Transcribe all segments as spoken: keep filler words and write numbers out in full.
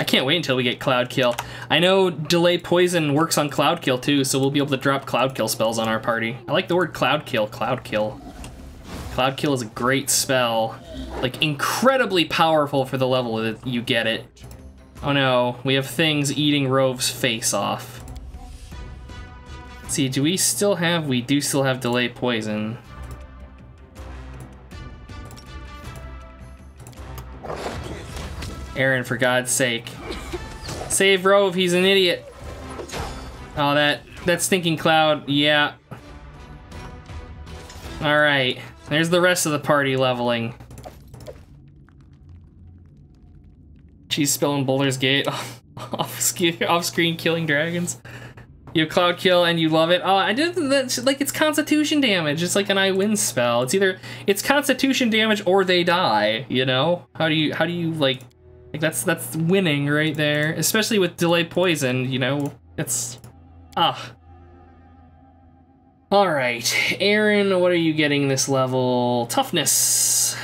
I can't wait until we get Cloud Kill. I know Delay Poison works on Cloud Kill too, so we'll be able to drop Cloud Kill spells on our party. I like the word Cloud Kill, Cloud Kill. Cloud Kill is a great spell. Like, incredibly powerful for the level that you get it. Oh no, we have things eating Rove's face off. Let's see, do we still have, we do still have Delay Poison. Aaron, for God's sake. Save Rove, he's an idiot. Oh, that, that stinking cloud, yeah. All right, there's the rest of the party leveling. She's spelling Baldur's Gate off-screen killing dragons. You have Cloud Kill and you love it. Oh, I did that. Like, it's Constitution damage. It's like an I win spell. It's either it's Constitution damage or they die. You know? How do you how do you like like that's that's winning right there. Especially with Delay Poison. You know, it's ah. All right, Aaron, what are you getting this level? Toughness.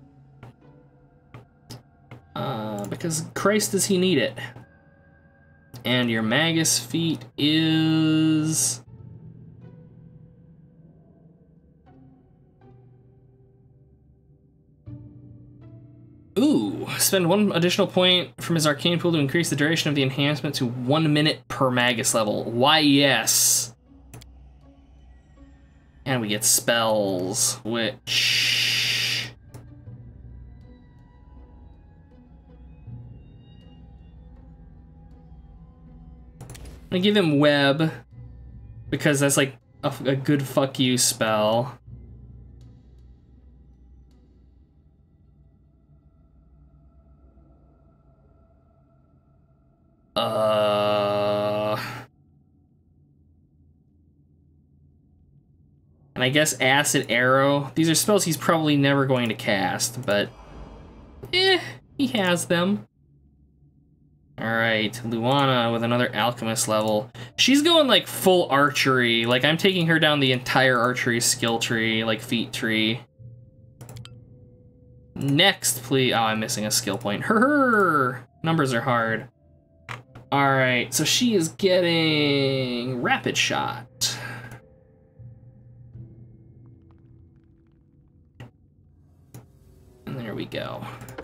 Uh, because Christ does he need it. And your Magus feat is... Ooh, spend one additional point from his arcane pool to increase the duration of the enhancement to one minute per Magus level. Why, yes. And we get spells, which... I give him Web, because that's like a, a good fuck you spell. Uh... And I guess Acid Arrow. These are spells he's probably never going to cast, but eh, he has them. Alright, Luana with another Alchemist level. She's going like full archery. Like, I'm taking her down the entire archery skill tree, like feat tree. Next, please. Oh, I'm missing a skill point. Her numbers are hard. Alright, so she is getting Rapid Shot. And there we go.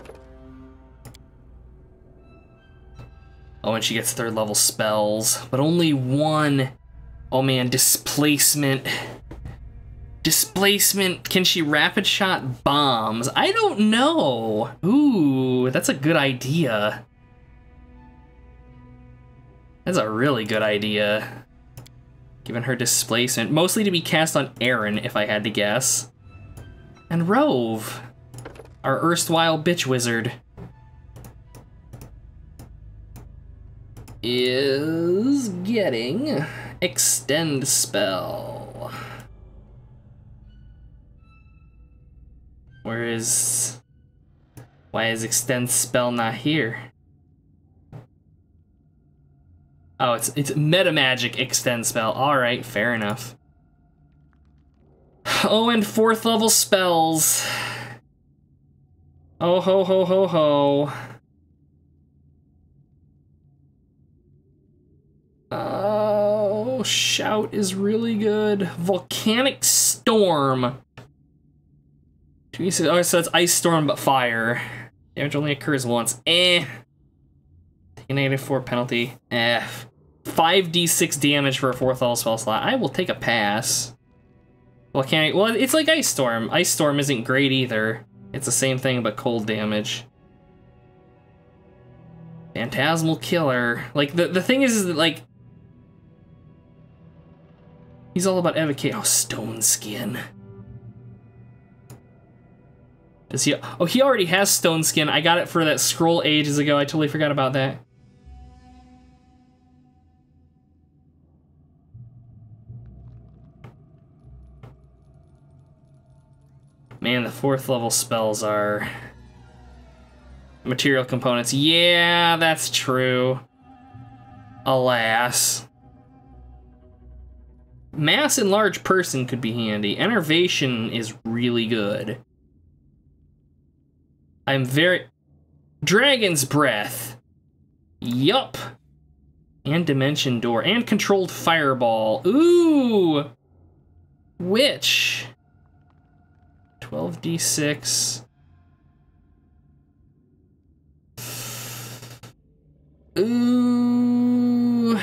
Oh, and she gets third level spells, but only one. Oh man, displacement. Displacement. Can she rapid shot bombs? I don't know. Ooh, that's a good idea. That's a really good idea. Given her displacement, mostly to be cast on Aaron, if I had to guess. And Rove, our erstwhile bitch wizard, is getting Extend Spell. Where is... Why is Extend Spell not here? Oh, it's it's Meta Magic Extend Spell. Alright, fair enough. Oh, and fourth level spells. Oh ho ho ho ho. Oh, Shout is really good. Volcanic Storm. Oh, so it's Ice Storm but fire. Damage only occurs once. Eh. Take a negative four penalty. Eh. five d six damage for a fourth level spell slot. I will take a pass. Volcanic. Well, it's like Ice Storm. Ice Storm isn't great either. It's the same thing but cold damage. Phantasmal Killer. Like, the, the thing is, is that, like, he's all about evocate. Oh, Stone Skin. Does he? Oh, he already has Stone Skin. I got it for that scroll ages ago. I totally forgot about that. Man, the fourth level spells are material components. Yeah, that's true. Alas. Mass Enlarged Person could be handy. Enervation is really good. I'm very... Dragon's Breath. Yup. And Dimension Door. And Controlled Fireball. Ooh! Which? twelve d six. Ooh.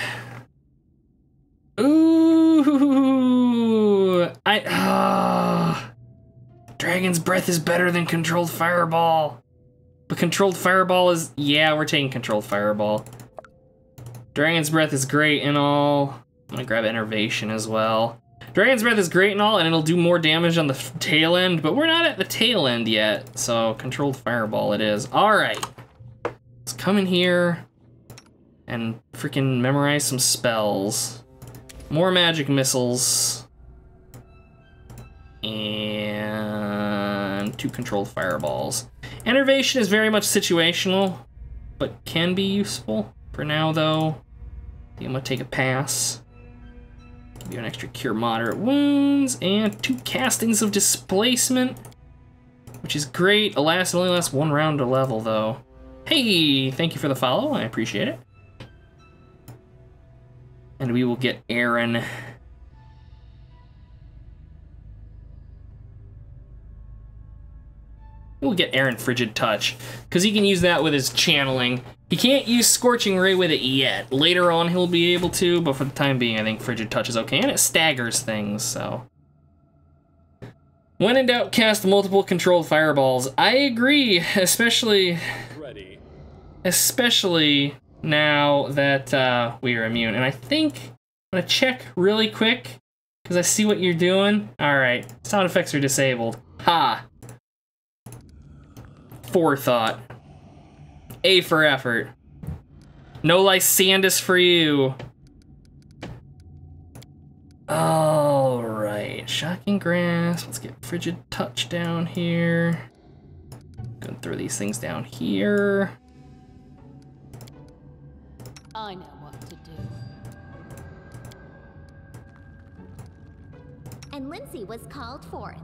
Ooh. I. Ah. Dragon's Breath is better than Controlled Fireball. But Controlled Fireball is. Yeah, we're taking Controlled Fireball. Dragon's Breath is great and all. I'm gonna grab Enervation as well. Dragon's Breath is great and all, and it'll do more damage on the tail end, but we're not at the tail end yet, so Controlled Fireball it is. Alright. Let's come in here and freaking memorize some spells. More magic missiles. And two Controlled Fireballs. Enervation is very much situational, but can be useful. For now, though, I think I'm gonna take a pass. Give you an extra Cure Moderate Wounds, and two Castings of Displacement, which is great. Alas, it only lasts one round to level, though. Hey, thank you for the follow. I appreciate it. And we will get Aaron. We'll get Aaron Frigid Touch, because he can use that with his channeling. He can't use Scorching Ray with it yet. Later on he'll be able to, but for the time being I think Frigid Touch is okay, and it staggers things, so. When in doubt, cast multiple Controlled Fireballs. I agree, especially... Ready. Especially now that uh, we are immune. And I think I'm gonna check really quick, because I see what you're doing. Alright, sound effects are disabled. Ha! Forethought. A for effort. No Lysandus for you. Alright, Shocking Grasp. Let's get Frigid Touch down here. Gonna throw these things down here. I know what to do. And Lindsay was called forth.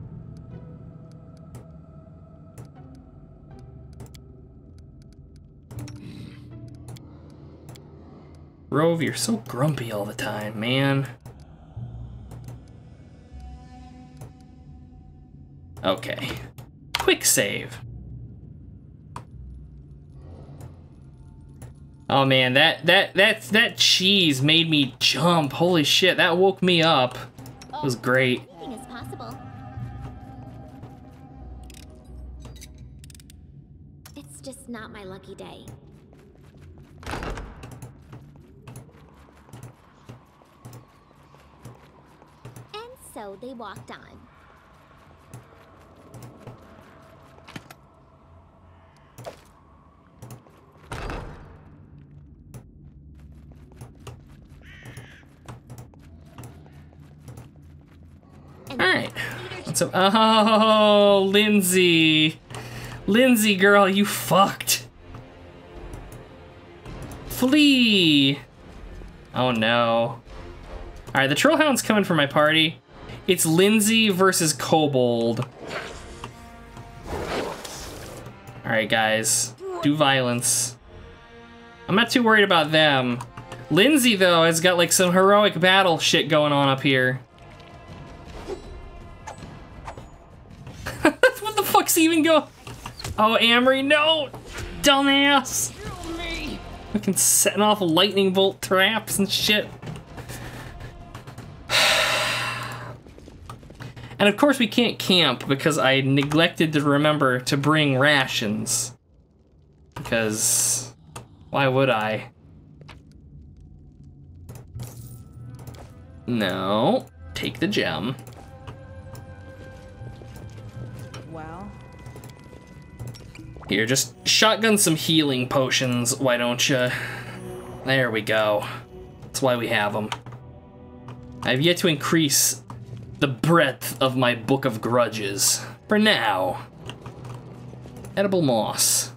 Rove, you're so grumpy all the time, man. Okay. Quick save. Oh man, that that that that cheese made me jump. Holy shit, that woke me up. It was great. Anything is possible. It's just not my lucky day. So they walked on. All right. What's up? Oh, Lindsay. Lindsay, girl, you fucked. Flee. Oh no. All right, the Trollhound's coming for my party. It's Lindsay versus Kobold. Alright, guys. Do violence. I'm not too worried about them. Lindsay, though, has got, like, some heroic battle shit going on up here. What the fuck's even going? Oh, Amory, no! Dumbass! Fucking setting off lightning bolt traps and shit. And of course we can't camp because I neglected to remember to bring rations. Because why would I? No, take the gem. Well. Here, just shotgun some healing potions, why don't you? There we go. That's why we have them. I have yet to increase the breadth of my book of grudges. For now. Edible moss.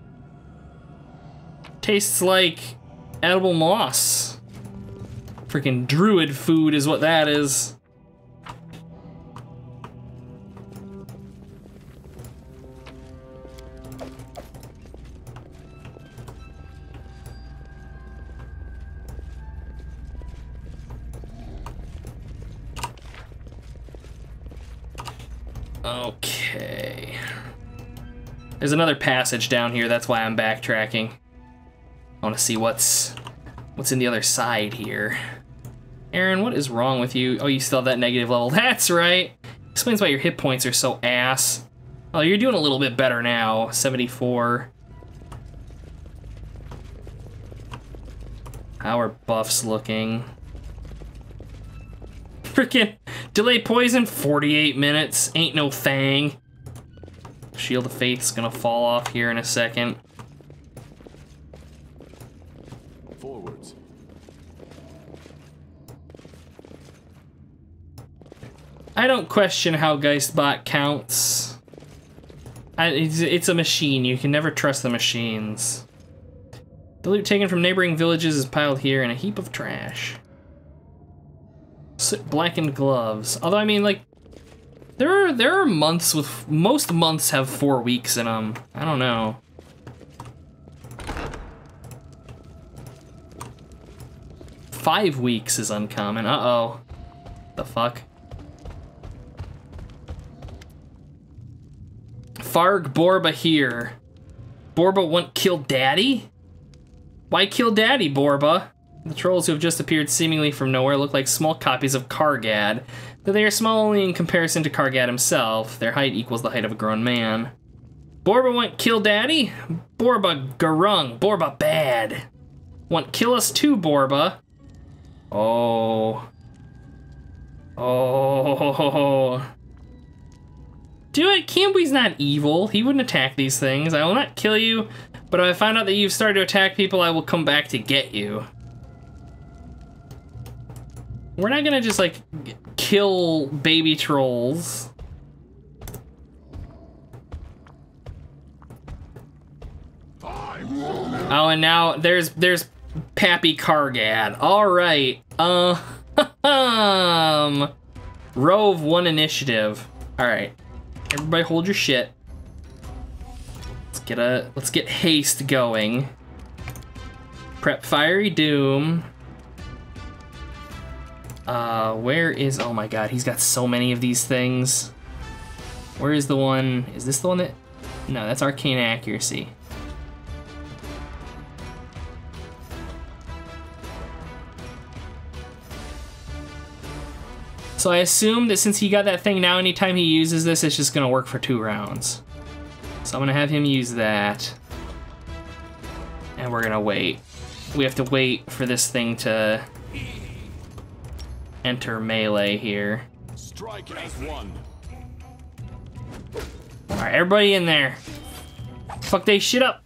Tastes like edible moss. Freaking druid food is what that is. Okay. There's another passage down here, that's why I'm backtracking. I want to see what's what's in the other side here. Aaron, what is wrong with you? Oh, you still have that negative level. That's right. Explains why your hit points are so ass. Oh, you're doing a little bit better now. seventy-four. How are buffs looking? Freaking delay poison, forty-eight minutes. Ain't no thing. Shield of Faith's gonna fall off here in a second. Forwards. I don't question how Geistbot counts. I, it's, it's a machine. You can never trust the machines. The loot taken from neighboring villages is piled here in a heap of trash. S- blackened gloves. Although, I mean, like, there are there are months with most months have four weeks in them. I don't know. Five weeks is uncommon. Uh oh. The fuck. Farg Borba here. Borba won't kill Daddy? Why kill Daddy, Borba? The trolls who have just appeared seemingly from nowhere look like small copies of Kargad, though they are small only in comparison to Kargad himself. Their height equals the height of a grown man. Borba won't kill Daddy? Borba garung. Borba bad. Want kill us too, Borba? Oh. Oh. Do it. Camby's not evil. He wouldn't attack these things. I will not kill you, but if I find out that you've started to attack people, I will come back to get you. We're not gonna just, like, kill baby trolls. Oh, and now there's there's Pappy Kargad. All right. Uh, um, Rove one initiative. All right. Everybody hold your shit. Let's get a let's get haste going. Prep Fiery Doom. Uh, where is, oh my god, he's got so many of these things. Where is the one, is this the one that, no, that's Arcane Accuracy. So I assume that since he got that thing now, anytime he uses this, it's just gonna work for two rounds. So I'm gonna have him use that. And we're gonna wait. We have to wait for this thing to enter melee here. Strike as one. Alright, everybody in there. Fuck they shit up.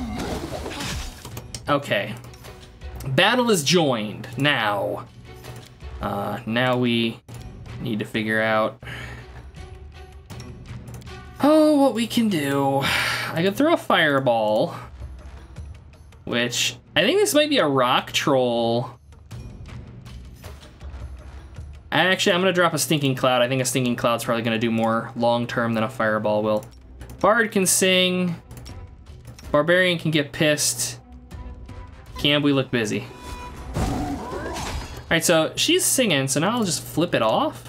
Okay. Battle is joined. Now. Uh, now we need to figure out oh, what we can do. I could throw a fireball, which I think this might be a rock troll. Actually, I'm gonna drop a Stinking Cloud. I think a Stinking Cloud's probably gonna do more long-term than a fireball will. Bard can sing. Barbarian can get pissed. Camby look busy. Alright, so she's singing, so now I'll just flip it off.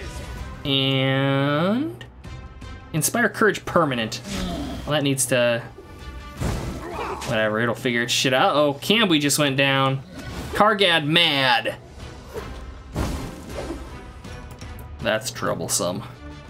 And Inspire Courage permanent. Well, that needs to, whatever, it'll figure its shit out. Oh, Camby just went down. Kargad mad. That's troublesome.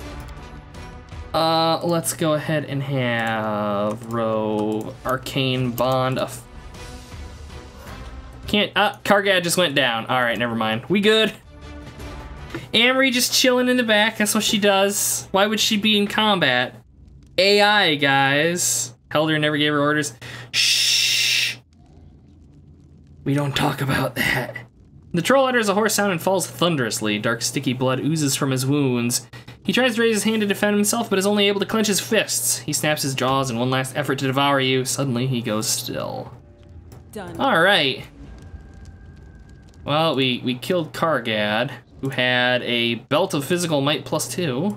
Uh, let's go ahead and have Rove Arcane Bond. Of Can't, uh, Kargad just went down. All right, never mind. We good. Amory just chilling in the back. That's what she does. Why would she be in combat? A I, guys. Helder never gave her orders. Shh. We don't talk about that. The troll utters a hoarse sound and falls thunderously. Dark, sticky blood oozes from his wounds. He tries to raise his hand to defend himself, but is only able to clench his fists. He snaps his jaws in one last effort to devour you. Suddenly, he goes still. Done. All right. Well, we, we killed Kargad, who had a belt of physical might plus two.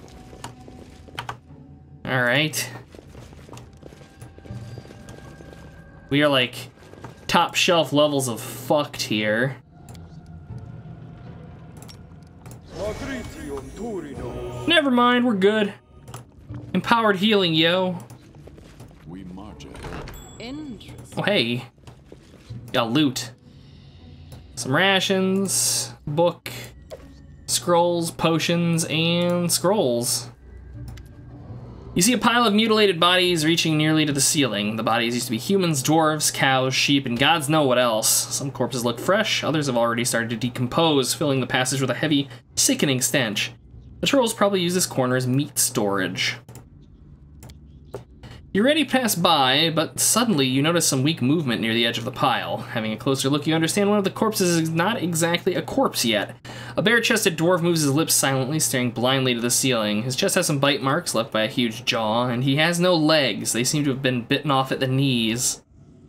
All right. We are like top shelf levels of fucked here. Never mind, we're good. Empowered healing, yo. We march ahead. Interesting. Oh, hey. Got loot. Some rations, book, scrolls, potions, and scrolls. You see a pile of mutilated bodies reaching nearly to the ceiling. The bodies used to be humans, dwarves, cows, sheep, and gods know what else. Some corpses look fresh, others have already started to decompose, filling the passage with a heavy, sickening stench. The trolls probably use this corner as meat storage. You're ready to pass by, but suddenly you notice some weak movement near the edge of the pile. Having a closer look, you understand one of the corpses is not exactly a corpse yet. A bare-chested dwarf moves his lips silently, staring blindly to the ceiling. His chest has some bite marks left by a huge jaw, and he has no legs. They seem to have been bitten off at the knees.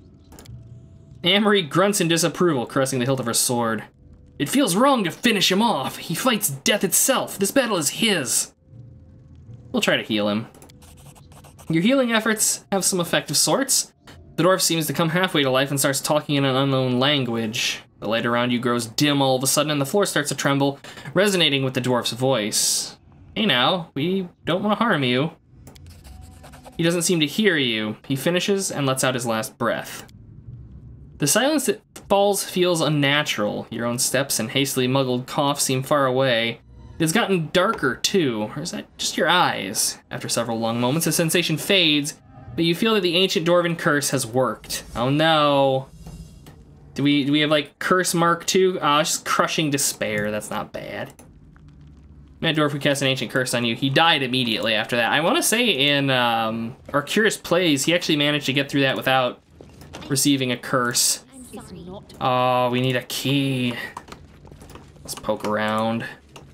Amory grunts in disapproval, caressing the hilt of her sword. It feels wrong to finish him off. He fights death itself. This battle is his. We'll try to heal him. Your healing efforts have some effect of sorts. The dwarf seems to come halfway to life and starts talking in an unknown language. The light around you grows dim all of a sudden and the floor starts to tremble, resonating with the dwarf's voice. Hey now, we don't want to harm you. He doesn't seem to hear you. He finishes and lets out his last breath. The silence that falls feels unnatural. Your own steps and hastily muggled cough seem far away. It's gotten darker, too, or is that just your eyes? After several long moments, the sensation fades, but you feel that the ancient dwarven curse has worked. Oh no. Do we, do we have, like, curse mark two? Oh, it's just crushing despair. That's not bad. Mad dwarf who cast an ancient curse on you. He died immediately after that. I want to say in um, our Curious Plays, he actually managed to get through that without receiving a curse. I'm sorry. Oh, we need a key. Let's poke around.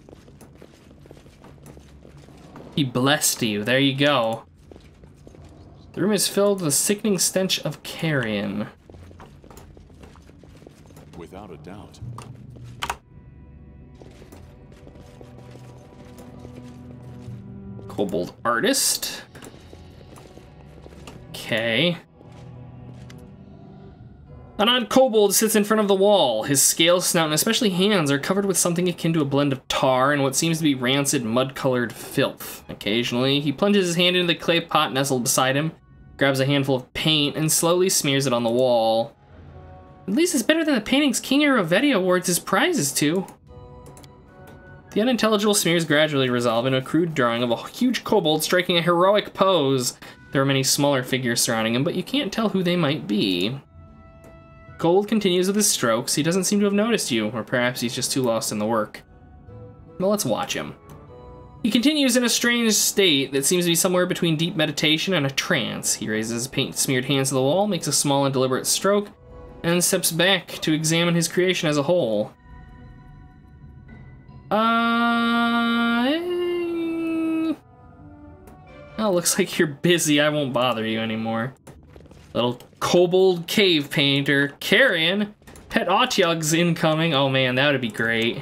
He blessed you. There you go. The room is filled with a sickening stench of carrion. Without a doubt. Kobold artist. Okay. An odd kobold sits in front of the wall. His scales, snout, and especially hands are covered with something akin to a blend of tar and what seems to be rancid, mud-colored filth. Occasionally, he plunges his hand into the clay pot nestled beside him, grabs a handful of paint, and slowly smears it on the wall. At least it's better than the painting's King Aravetti awards his prizes to. The unintelligible smears gradually resolve into a crude drawing of a huge kobold striking a heroic pose. There are many smaller figures surrounding him, but you can't tell who they might be. Gold continues with his strokes. He doesn't seem to have noticed you, or perhaps he's just too lost in the work. Well, let's watch him. He continues in a strange state that seems to be somewhere between deep meditation and a trance. He raises his paint-smeared hands to the wall, makes a small and deliberate stroke, and steps back to examine his creation as a whole. Uh... Oh, looks like you're busy. I won't bother you anymore. Little kobold cave painter. Carrion. Pet Otyug's incoming. Oh man, that would be great.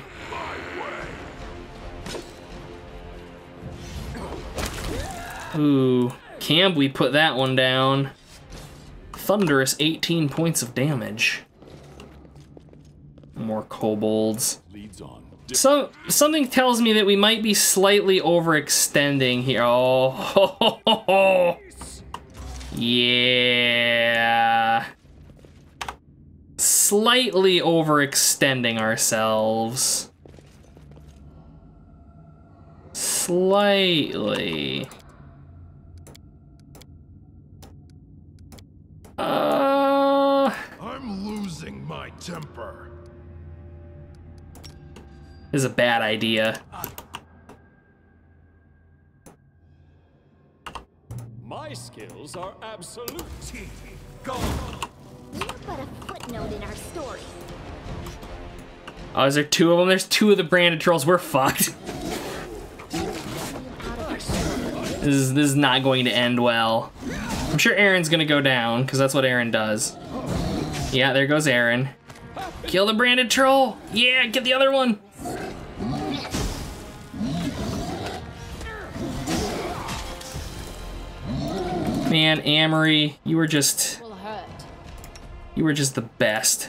Ooh, can we put that one down? Thunderous eighteen points of damage. More kobolds. Leads on. So, something tells me that we might be slightly overextending here. Oh, ho, ho, ho, ho. Yeah. Slightly overextending ourselves. Slightly. Uh... I'm losing my temper. This is a bad idea. My skills are absolute. You're but a footnote in our story. Oh, is there two of them? There's two of the branded trolls. We're fucked. This is, this is not going to end well. I'm sure Aaron's gonna go down, because that's what Aaron does. Yeah, there goes Aaron. Kill the branded troll! Yeah, get the other one! Man, Amory, you were just... Will hurt. You were just the best.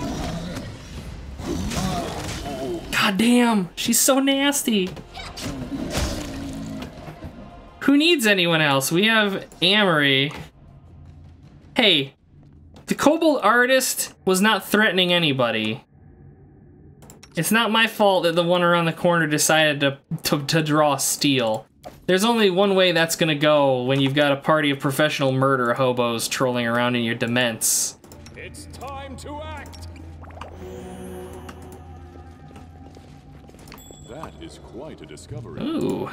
God damn, she's so nasty. Who needs anyone else? We have Amory. Hey, the kobold artist was not threatening anybody. It's not my fault that the one around the corner decided to, to, to draw steel. There's only one way that's gonna go when you've got a party of professional murder hobos trolling around in your dements. It's time to act. That is quite a discovery. Ooh.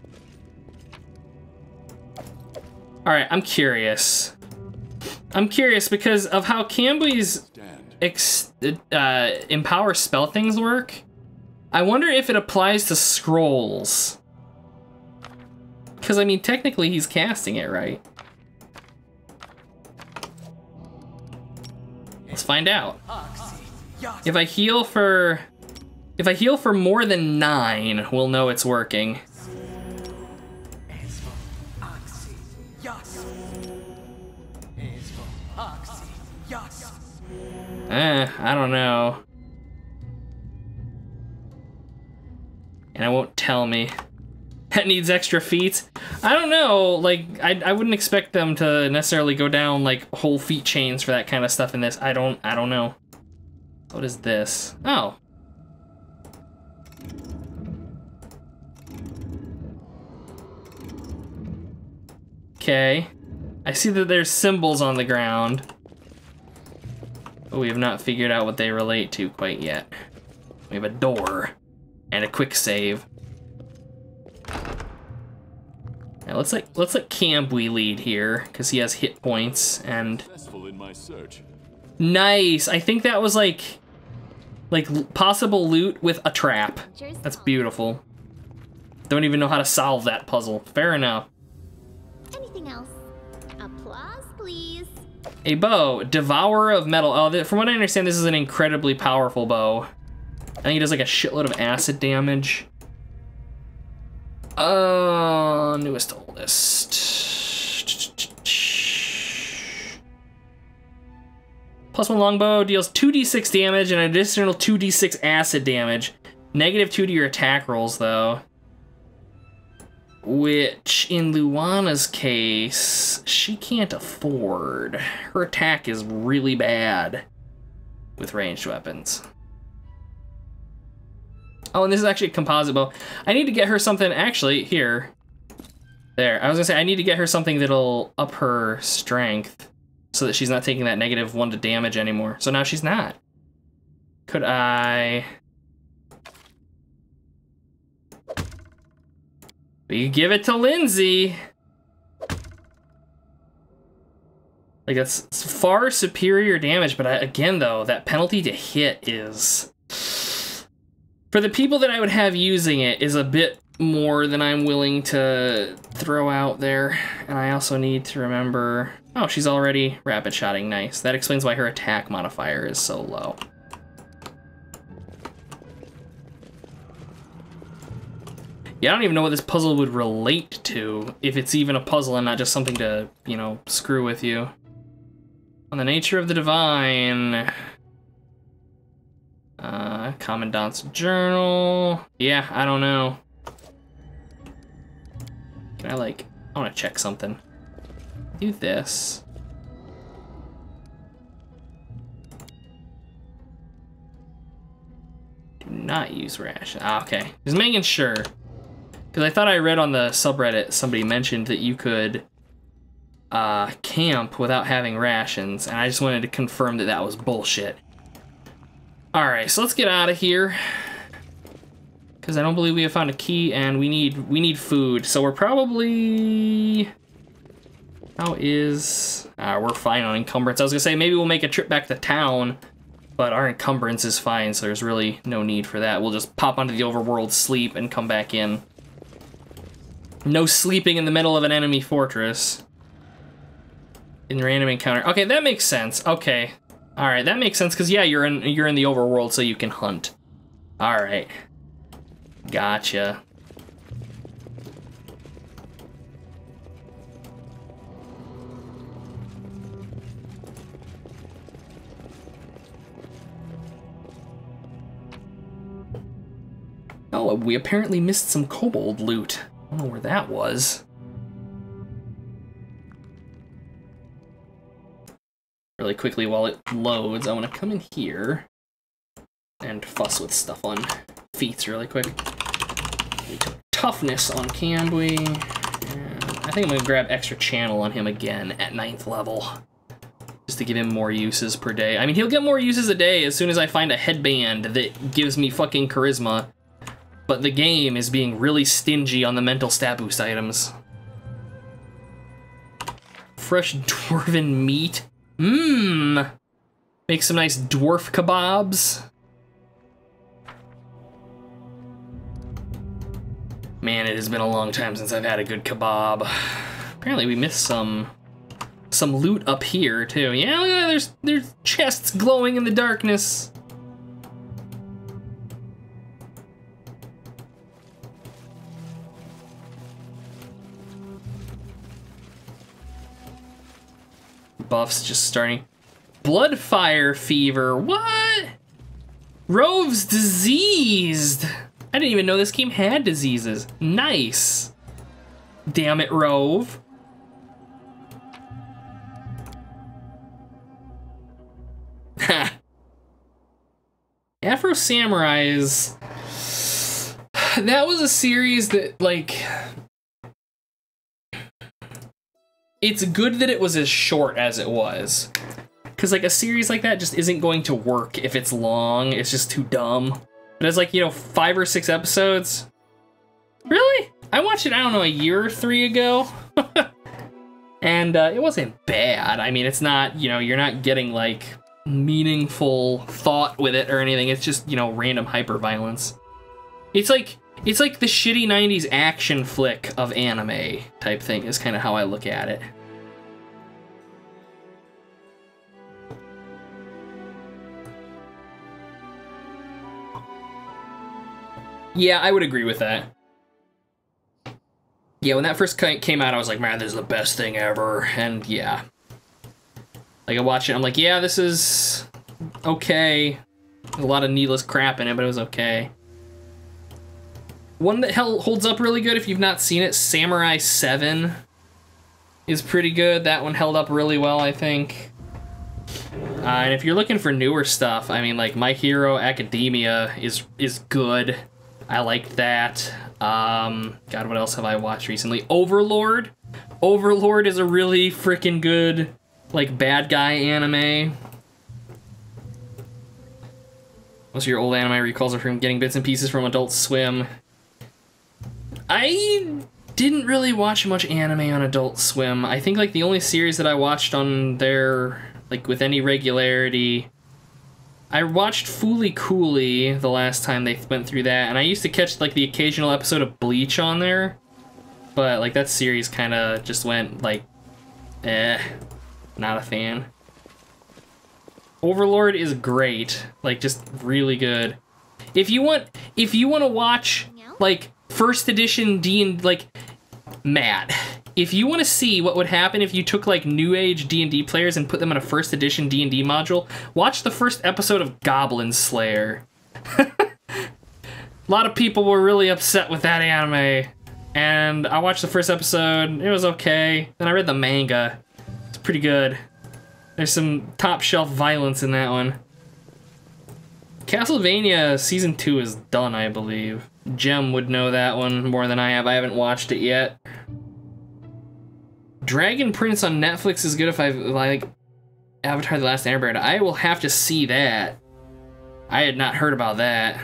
Alright, I'm curious. I'm curious because of how Cambui's ex uh, empower spell things work. I wonder if it applies to scrolls. Because, I mean, technically he's casting it, right? Let's find out. If I heal for... If I heal for more than nine, we'll know it's working. Eh, I don't know. And it won't tell me. That needs extra feet? I don't know, like, I, I wouldn't expect them to necessarily go down, like, whole feet chains for that kind of stuff in this. I don't, I don't know. What is this? Oh. Okay. I see that there's symbols on the ground. But we have not figured out what they relate to quite yet. We have a door and a quick save. Now let's let let's let Cambui lead here because he has hit points and. Successful in my search. Nice. I think that was like, like possible loot with a trap. That's beautiful. Don't even know how to solve that puzzle. Fair enough. Anything else? Applause, please. A bow, Devourer of Metal. Oh, from what I understand, this is an incredibly powerful bow. I think it does like a shitload of acid damage. Uh, newest to oldest. Plus one longbow deals two d six damage and an additional two d six acid damage. Negative two to your attack rolls, though. Which, in Luana's case, she can't afford. Her attack is really bad with ranged weapons. Oh, and this is actually a composite bow. I need to get her something, actually, here. There, I was gonna say, I need to get her something that'll up her strength so that she's not taking that negative one to damage anymore. So now she's not. Could I... We give it to Lindsay. Like, that's far superior damage, but I, again, though, that penalty to hit is... For the people that I would have using it is a bit more than I'm willing to throw out there. And I also need to remember... Oh, she's already rapid shotting. Nice. That explains why her attack modifier is so low. Yeah, I don't even know what this puzzle would relate to, if it's even a puzzle and not just something to, you know, screw with you. On the nature of the divine... Uh, Commandant's Journal... Yeah, I don't know. Can I, like... I want to check something. Do this. Do not use ration. Ah, okay. Just making sure. Because I thought I read on the subreddit somebody mentioned that you could uh, camp without having rations, and I just wanted to confirm that that was bullshit. Alright, so let's get out of here. Because I don't believe we have found a key, and we need we need food. So we're probably... How is... Uh, we're fine on encumbrance. I was going to say, maybe we'll make a trip back to town, but our encumbrance is fine, so there's really no need for that. We'll just pop onto the overworld, sleep, and come back in. No sleeping in the middle of an enemy fortress. In random encounter. Okay, that makes sense. Okay. Alright, that makes sense, because yeah, you're in you're in the overworld, so you can hunt. Alright. Gotcha. Oh, we apparently missed some kobold loot. I don't know where that was. really quickly while it loads. I want to come in here and fuss with stuff on feats really quick. We took toughness on Cambly. And I think I'm going to grab extra channel on him again at ninth level. Just to give him more uses per day. I mean, he'll get more uses a day as soon as I find a headband that gives me fucking charisma. But the game is being really stingy on the mental stat boost items. Fresh dwarven meat. Mmm. Make some nice dwarf kebabs. Man, it has been a long time since I've had a good kebab. Apparently we missed some some loot up here too. Yeah, look at that, there's there's chests glowing in the darkness. Buffs just starting. Bloodfire fever, what? Rove's diseased. I didn't even know this game had diseases. Nice. Damn it, Rove. Ha. Afro Samurai is... That was a series that, like... It's good that it was as short as it was. Because, like, a series like that just isn't going to work if it's long. It's just too dumb. But it's like, you know, five or six episodes. Really? I watched it, I don't know, a year or three ago. And uh, it wasn't bad. I mean, it's not, you know, you're not getting, like, meaningful thought with it or anything. It's just, you know, random hyper-violence. It's like, it's like the shitty nineties action flick of anime type thing is kind of how I look at it. Yeah, I would agree with that. Yeah, when that first came out, I was like, man, this is the best thing ever. And yeah. Like, I watched it, I'm like, yeah, this is okay. There's a lot of needless crap in it, but it was okay. One that held, holds up really good, if you've not seen it, Samurai seven is pretty good. That one held up really well, I think. Uh, and if you're looking for newer stuff, I mean, like, My Hero Academia is is good. I liked that. Um, God, what else have I watched recently? Overlord. Overlord is a really freaking good, like, bad guy anime. Most of your old anime recalls are from getting bits and pieces from Adult Swim. I didn't really watch much anime on Adult Swim. I think, like, the only series that I watched on there, like, with any regularity... I watched Fooly Cooly the last time they went through that, and I used to catch, like, the occasional episode of Bleach on there, but, like, that series kind of just went, like, eh, not a fan. Overlord is great, like, just really good. If you want, if you want to watch, like, first edition D and D, like, Matt, if you want to see what would happen if you took, like, new age D and D players and put them in a first edition D and D module, watch the first episode of Goblin Slayer. A lot of people were really upset with that anime, and I watched the first episode, it was okay. Then I read the manga. It's pretty good. There's some top shelf violence in that one. Castlevania Season two is done, I believe. Jem would know that one more than I have. I haven't watched it yet. Dragon Prince on Netflix is good if I like Avatar: The Last Airbender. I will have to see that. I had not heard about that.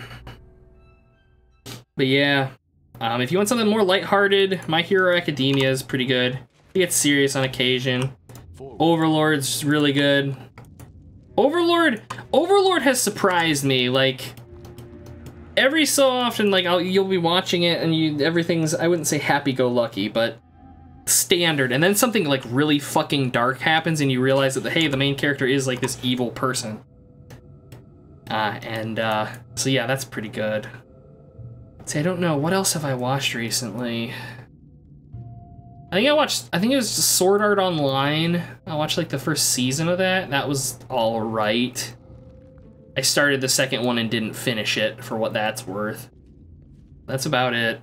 But yeah, um, if you want something more lighthearted, My Hero Academia is pretty good. It gets serious on occasion. Overlord's really good. Overlord, Overlord has surprised me. Like, every so often, like I'll, you'll be watching it and you everything's, I wouldn't say happy-go-lucky, but standard. And then something like really fucking dark happens and you realize that the, hey, the main character is like this evil person. Uh, and uh, so yeah, that's pretty good. See, I don't know, what else have I watched recently? I think I watched, I think it was Sword Art Online. I watched like the first season of that. That was all right. I started the second one and didn't finish it, for what that's worth. That's about it.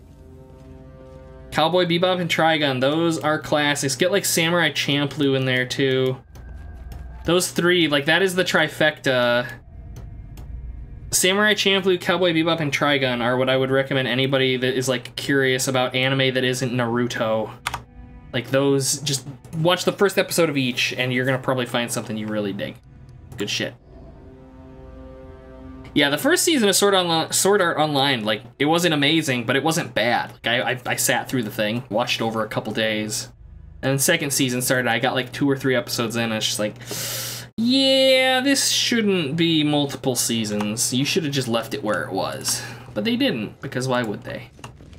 Cowboy Bebop and Trigun, those are classics. Get like Samurai Champloo in there too. Those three, like, that is the trifecta. Samurai Champloo, Cowboy Bebop, and Trigun are what I would recommend anybody that is, like, curious about anime that isn't Naruto. Like, those, just watch the first episode of each, and you're gonna probably find something you really dig. Good shit. Yeah, the first season of Sword, Onli- Sword Art Online, like, it wasn't amazing, but it wasn't bad. Like, I, I, I sat through the thing, watched it over a couple days. And then second season started, I got like two or three episodes in, and it's just like, yeah, this shouldn't be multiple seasons. You should have just left it where it was. But they didn't, because why would they?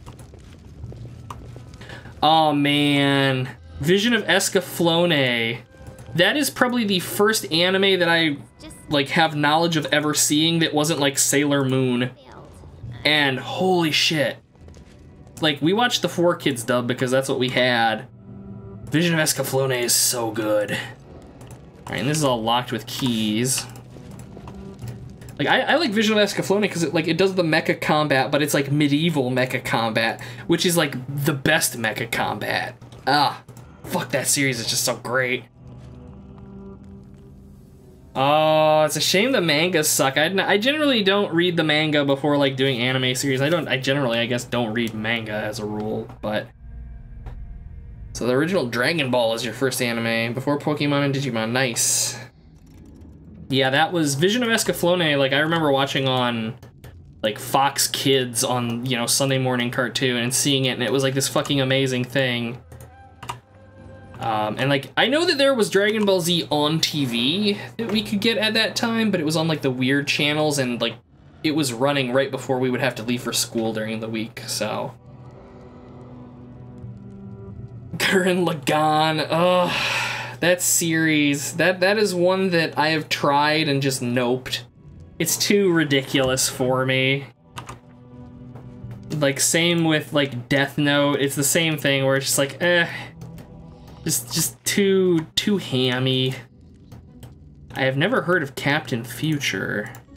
Oh man, Vision of Escaflowne. That is probably the first anime that I like have knowledge of ever seeing that wasn't like Sailor Moon. And holy shit. Like, we watched the four Kids dub because that's what we had. Vision of Escaflowne is so good. Alright, and this is all locked with keys. Like, I, I like Vision of Escaflowne because it, like, it does the mecha combat, but it's like medieval mecha combat, which is like the best mecha combat. Ah, fuck, that series is just so great. Oh, it's a shame the mangas suck. I, I generally don't read the manga before like doing anime series. I don't. I generally, I guess, don't read manga as a rule. But so the original Dragon Ball is your first anime before Pokemon and Digimon. Nice. Yeah, that was Vision of Escaflowne. Like, I remember watching on like Fox Kids on, you know, Sunday morning cartoon and seeing it, and it was like this fucking amazing thing. Um, and like, I know that there was Dragon Ball Z on T V that we could get at that time, but it was on like the weird channels, and like, it was running right before we would have to leave for school during the week, so. Gurren Lagann, ugh, that series, that, that is one that I have tried and just noped. It's too ridiculous for me. Like, same with like Death Note, it's the same thing where it's just like, eh. Just, just too, too hammy. I have never heard of Captain Future.